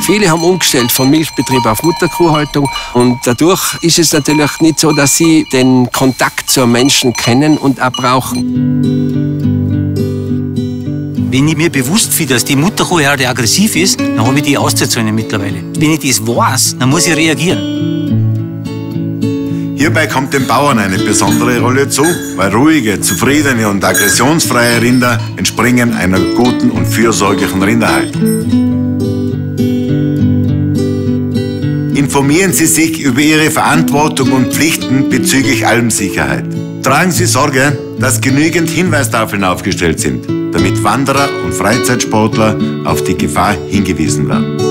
Viele haben umgestellt von Milchbetrieb auf Mutterkuhhaltung und dadurch ist es natürlich nicht so, dass sie den Kontakt zur Menschen kennen und auch brauchen. Wenn ich mir bewusst bin, dass die Mutterkuhherde aggressiv ist, dann habe ich die auszuzählen mittlerweile. Wenn ich das weiß, dann muss ich reagieren. Hierbei kommt den Bauern eine besondere Rolle zu, weil ruhige, zufriedene und aggressionsfreie Rinder entspringen einer guten und fürsorglichen Rinderhaltung. Informieren Sie sich über Ihre Verantwortung und Pflichten bezüglich Almsicherheit. Tragen Sie Sorge, dass genügend Hinweistafeln aufgestellt sind, damit Wanderer und Freizeitsportler auf die Gefahr hingewiesen werden.